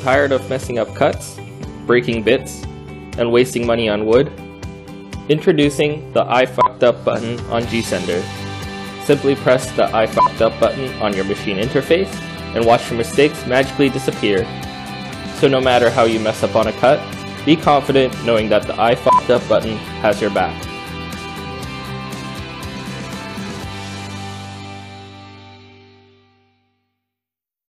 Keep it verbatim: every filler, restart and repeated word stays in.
tired of messing up cuts, breaking bits, and wasting money on wood? Introducing the I fucked up button on gSender. Simply press the I fucked up button on your machine interface and watch your mistakes magically disappear. So no matter how you mess up on a cut, be confident knowing that the I fucked up button has your back.